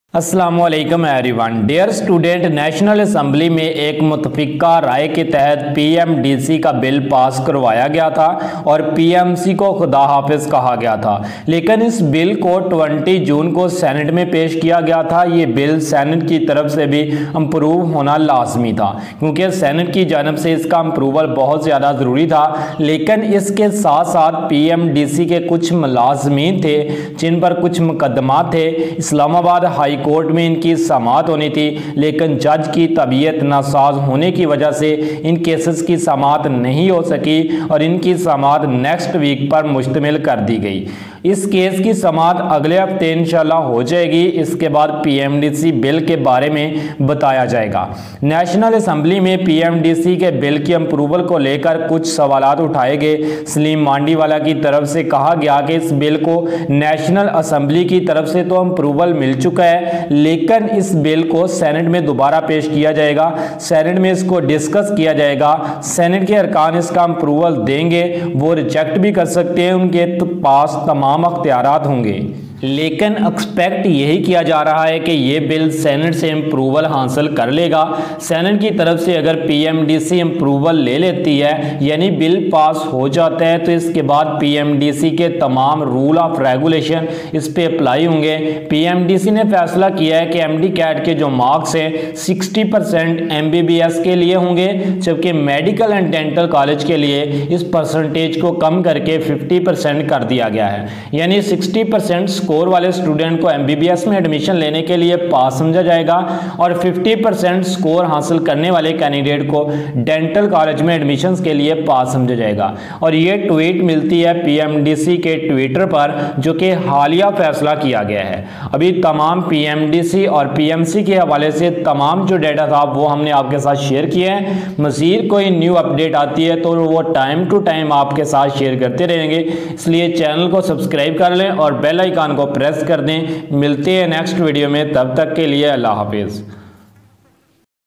अस्सलामुअलैकुम everyone. Dear student, national assembly में एक मुतफिका राय के तहत पीएमडीसी का बिल पास करवाया गया था और पीएमसी को खुदा हाफिज कहा गया था। लेकिन इस बिल को 20 जून को सेनेट में पेश किया गया था। ये बिल सेनेट की तरफ से भी अप्रूव होना लाजमी था, क्योंकि सेनेट की जानब से इसका अप्रूवल बहुत ज़्यादा ज़रूरी था। लेकिन इसके साथ साथ पीएमडीसी के कुछ मुलाजमीन थे जिन पर कुछ मुकदमा थे। इस्लामाबाद हाई कोर्ट में इनकी समाअत होनी थी, लेकिन जज की तबीयत नासाज होने की वजह से इन केसेस की समाअत नहीं हो सकी और इनकी समाअत नेक्स्ट वीक पर मुश्तमिल कर दी गई। इस केस की समाअत अगले हफ्ते इंशाल्लाह हो जाएगी। इसके बाद पीएमडीसी बिल के बारे में बताया जाएगा। नेशनल असम्बली में पीएमडीसी के बिल की अप्रूवल को लेकर कुछ सवालात उठाए गए। सलीम मांडीवाला की तरफ से कहा गया कि इस बिल को नेशनल असम्बली की तरफ से तो अप्रूवल मिल चुका है, लेकिन इस बिल को सेनेट में दोबारा पेश किया जाएगा। सेनेट में इसको डिस्कस किया जाएगा। सेनेट के अरकान इसका अप्रूवल देंगे, वो रिजेक्ट भी कर सकते हैं, उनके पास तमाम अख्तियारात होंगे। लेकिन एक्सपेक्ट यही किया जा रहा है कि ये बिल सेनेट से अप्रूवल हासिल कर लेगा। सेनेट की तरफ से अगर पीएमडीसी अप्रूवल ले लेती है, यानी बिल पास हो जाता है, तो इसके बाद पीएमडीसी के तमाम रूल ऑफ रेगुलेशन इस पे अप्लाई होंगे। पीएमडीसी ने फैसला किया है कि एमडी कैट के जो मार्क्स हैं 60% एमबीबीएस के लिए होंगे, जबकि मेडिकल एंड डेंटल कॉलेज के लिए इस परसेंटेज को कम करके 50% कर दिया गया है। यानी 60% स्कोर वाले स्टूडेंट को एमबीबीएस में एडमिशन लेने के लिए पास समझा जाएगा और 50% स्कोर हासिल करने वाले कैंडिडेट को डेंटल कॉलेज में एडमिशंस के लिए पास समझा जाएगा। और ये ट्वीट मिलती है पीएमडीसी के ट्विटर पर, जो कि हालिया फैसला किया गया है। अभी तमाम पीएमडीसी और पीएमसी के हवाले से तमाम जो डाटा था वो हमने आपके साथ शेयर किए हैं। मज़ीद कोई न्यू अपडेट आती है तो वो टाइम टू टाइम आपके साथ शेयर करते रहेंगे, इसलिए चैनल को सब्सक्राइब कर लें और बेल आइकन को प्रेस कर दें। मिलते हैं नेक्स्ट वीडियो में, तब तक के लिए अल्लाह हाफिज़।